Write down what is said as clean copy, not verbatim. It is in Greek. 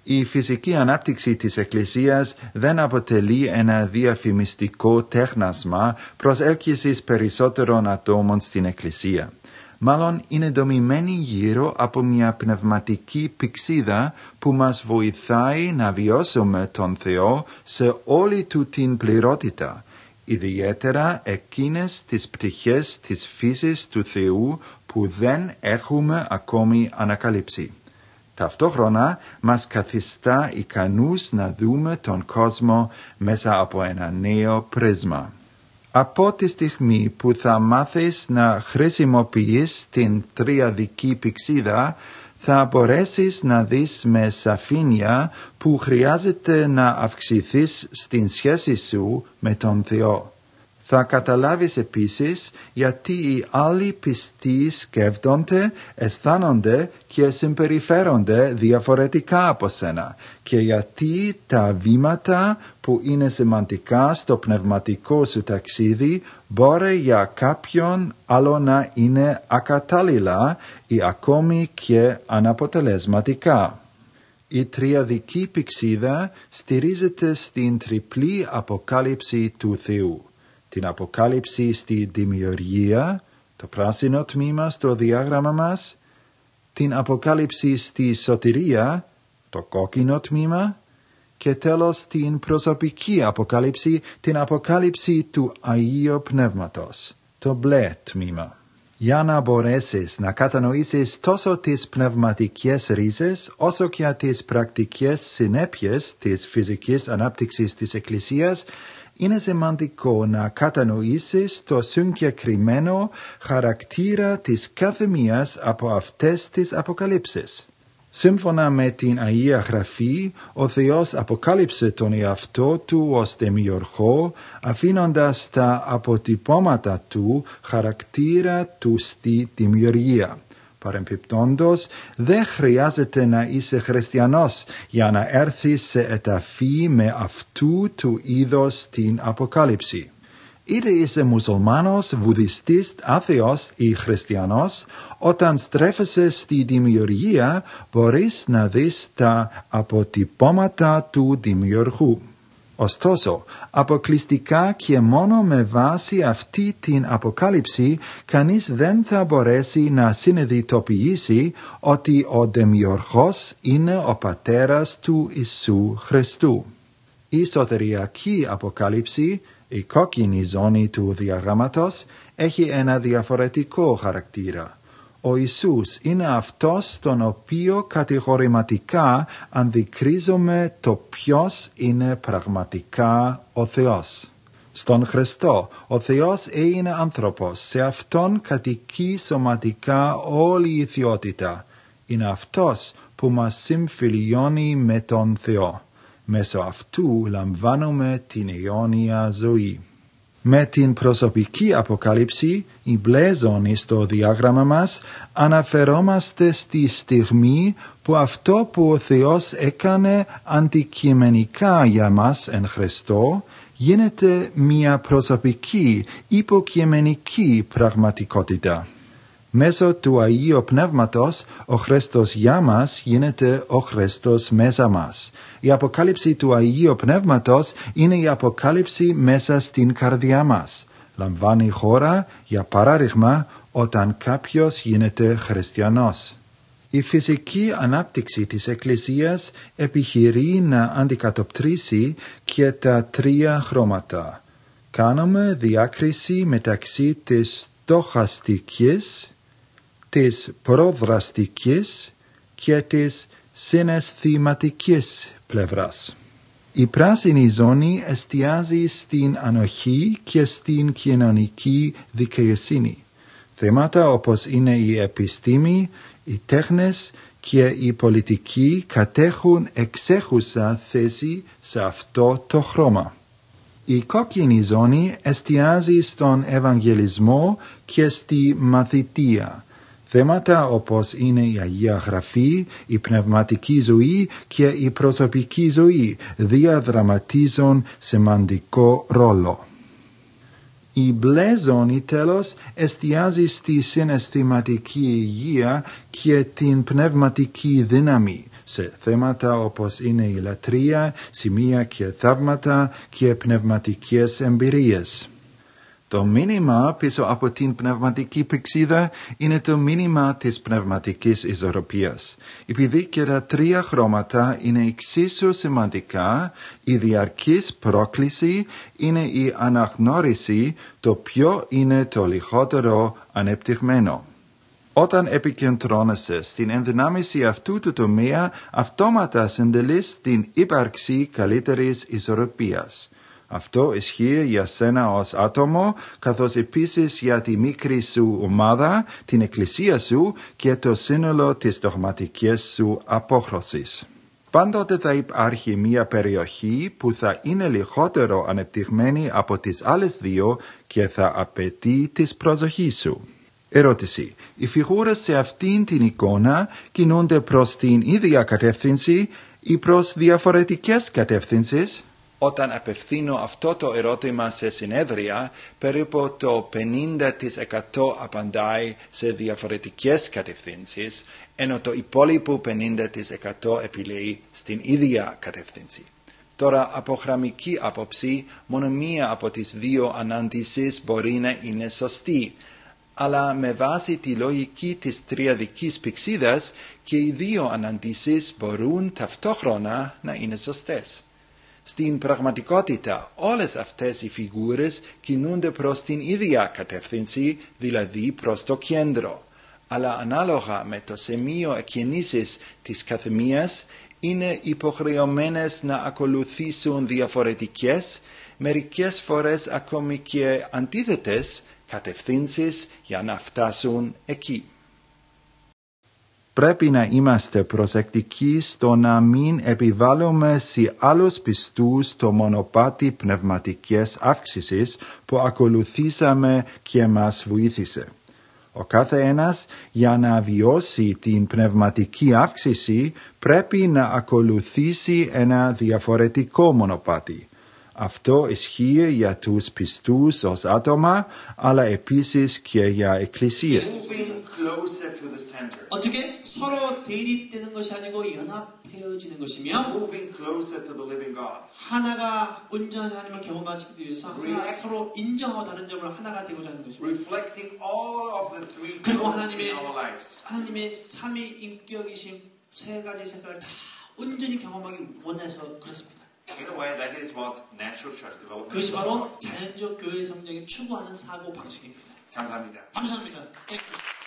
Η φυσική ανάπτυξη της Εκκλησίας δεν αποτελεί ένα διαφημιστικό τέχνασμα προσέλκυσης περισσότερων ατόμων στην Εκκλησία. Μάλλον είναι δομημένη γύρω από μια πνευματική πυξίδα που μας βοηθάει να βιώσουμε τον Θεό σε όλη του την πληρότητα, ιδιαίτερα εκείνες τις πτυχές της φύσης του Θεού που δεν έχουμε ακόμη ανακαλύψει. Ταυτόχρονα μας καθιστά ικανούς να δούμε τον κόσμο μέσα από ένα νέο πρίσμα. Από τη στιγμή που θα μάθεις να χρησιμοποιείς την τριαδική πυξίδα, θα μπορέσεις να δεις με σαφήνεια που χρειάζεται να αυξηθείς στην σχέση σου με τον Θεό. Θα καταλάβεις επίσης γιατί οι άλλοι πιστοί σκέφτονται, αισθάνονται και συμπεριφέρονται διαφορετικά από σένα και γιατί τα βήματα που είναι σημαντικά στο πνευματικό σου ταξίδι μπορεί για κάποιον άλλο να είναι ακατάλληλα ή ακόμη και αναποτελεσματικά. Η τριαδική πυξίδα στηρίζεται στην τριπλή αποκάλυψη του Θεού. Την αποκάλυψη στη δημιουργία, το πράσινο τμήμα στο διάγραμμα μας, την αποκάλυψη στη σωτηρία, το κόκκινο τμήμα, και τέλος την προσωπική αποκάλυψη, την αποκάλυψη του Αγίου Πνεύματος, το μπλε τμήμα. Για να μπορέσεις να κατανοήσεις τόσο τις πνευματικές ρίζες, όσο και τις πρακτικές συνέπειες της φυσικής ανάπτυξης της Εκκλησίας, είναι σημαντικό να κατανοήσεις το συγκεκριμένο χαρακτήρα της κάθε μίας από αυτές τις αποκαλύψεις. Σύμφωνα με την Αγία Γραφή, ο Θεός αποκάλυψε τον εαυτό του ως δημιουργό, αφήνοντας τα αποτυπώματα του χαρακτήρα του στη δημιουργία. Παρεμπιπτόντως, δεν χρειάζεται να είσαι χριστιανός για να έρθεις σε επαφή με αυτού του είδος την αποκάλυψη. Είτε είσαι μουσουλμάνος, βουδιστής, άθεος ή χριστιανός, όταν στρέφεσαι στη δημιουργία μπορείς να δεις τα αποτυπώματα του δημιουργού. Ωστόσο, αποκλειστικά και μόνο με βάση αυτή την αποκάλυψη, κανείς δεν θα μπορέσει να συνειδητοποιήσει ότι ο Δημιουργός είναι ο Πατέρας του Ιησού Χριστού. Η σωτηριακή αποκάλυψη, η κόκκινη ζώνη του διαγράμματος, έχει ένα διαφορετικό χαρακτήρα. Ο Ιησούς είναι αυτός στον οποίο κατηγορηματικά αντικρίζουμε το ποιος είναι πραγματικά ο Θεός. Στον Χριστό, ο Θεός έγινε άνθρωπος, σε Αυτόν κατοικεί σωματικά όλη η θεότητα. Είναι αυτός που μας συμφιλιώνει με τον Θεό. Μέσω αυτού λαμβάνουμε την αιώνια ζωή. Με την προσωπική αποκάλυψη, η μπλε ζώνη στο διάγραμμα μας, αναφερόμαστε στη στιγμή που αυτό που ο Θεός έκανε αντικειμενικά για μας εν Χριστώ, γίνεται μια προσωπική, υποκειμενική πραγματικότητα. Μέσω του Αγίου Πνεύματος, ο Χριστός για μας γίνεται ο Χριστός μέσα μας. Η αποκάλυψη του Αγίου Πνεύματος είναι η αποκάλυψη μέσα στην καρδιά μας. Λαμβάνει χώρα, για παράδειγμα, όταν κάποιος γίνεται χριστιανός. Η φυσική ανάπτυξη της Εκκλησίας επιχειρεί να αντικατοπτρίσει και τα τρία χρώματα. Κάνουμε διάκριση μεταξύ της στοχαστικής, της προδραστικής και της συναισθηματικής πλευράς. Η πράσινη ζώνη εστιάζει στην ανοχή και στην κοινωνική δικαιοσύνη. Θέματα όπως είναι η επιστήμη, οι τέχνες και η πολιτική κατέχουν εξέχουσα θέση σε αυτό το χρώμα. Η κόκκινη ζώνη εστιάζει στον Ευαγγελισμό και στη μαθητεία. Θέματα όπως είναι η Αγία Γραφή, η πνευματική ζωή και η προσωπική ζωή διαδραματίζουν σημαντικό ρόλο. Η μπλε ζώνη τέλος εστιάζει στη συναισθηματική υγεία και την πνευματική δύναμη, σε θέματα όπως είναι η λατρεία, σημεία και θαύματα και πνευματικές εμπειρίες. Το μήνυμα πίσω από την πνευματική πηξίδα είναι το μήνυμα της πνευματικής ισορροπίας. Επειδή και τα τρία χρώματα είναι εξίσου σημαντικά, η διαρκής πρόκληση είναι η αναγνώριση το ποιο είναι το λιγότερο ανεπτυγμένο. Όταν επικεντρώνεσαι στην ενδυνάμιση αυτού του τομέα, αυτόματα συντελείς την ύπαρξη καλύτερης ισορροπίας. Αυτό ισχύει για σένα ως άτομο, καθώς επίσης για τη μικρή σου ομάδα, την εκκλησία σου και το σύνολο της δογματικής σου απόχρωσης. Πάντοτε θα υπάρχει μια περιοχή που θα είναι λιγότερο ανεπτυγμένη από τις άλλες δύο και θα απαιτεί της προσοχής σου. Ερώτηση. Οι φιγούρες σε αυτήν την εικόνα κινούνται προς την ίδια κατεύθυνση ή προς διαφορετικές κατεύθυνσεις? Όταν απευθύνω αυτό το ερώτημα σε συνέδρια, περίπου το 50% απαντάει σε διαφορετικές κατευθύνσεις, ενώ το υπόλοιπο 50% επιλέγει στην ίδια κατεύθυνση. Τώρα, από γραμμική άποψη, μόνο μία από τις δύο αναντήσεις μπορεί να είναι σωστή, αλλά με βάση τη λογική της τριαδικής πηξίδας και οι δύο αναντήσεις μπορούν ταυτόχρονα να είναι σωστές. Στην πραγματικότητα, όλες αυτές οι φιγούρες κινούνται προς την ίδια κατεύθυνση, δηλαδή προς το κέντρο. Αλλά ανάλογα με το σημείο εκκίνησης της καθεμίας, είναι υποχρεωμένες να ακολουθήσουν διαφορετικές, μερικές φορές ακόμη και αντίθετες κατευθύνσεις για να φτάσουν εκεί. Πρέπει να είμαστε προσεκτικοί στο να μην επιβάλλουμε σε άλλους πιστούς το μονοπάτι πνευματικής αύξησης που ακολουθήσαμε και μας βοήθησε. Ο κάθε ένας για να βιώσει την πνευματική αύξηση πρέπει να ακολουθήσει ένα διαφορετικό μονοπάτι. Αυτό ισχύει για τους πιστούς ως άτομα, αλλά επίσης και για εκκλησίες. 어떻게? 서로 대립되는 것이 아니고 연합해지는 것이며 moving closer to the living God. 하나가 온전한 하나님을 경험하시기 위해서 서로 인정하고 다른 점을 하나가 되고자 하는 것입니다. Reflecting all of the three 그리고 gifts in our lives. 하나님의 삼위 인격이신 세 가지 색깔을 다 온전히 경험하기 원해서 그렇습니다. In a way, that is what natural church development 그것이 is. 바로 자연적 교회 성장에 추구하는 사고 방식입니다. 감사합니다. 감사합니다.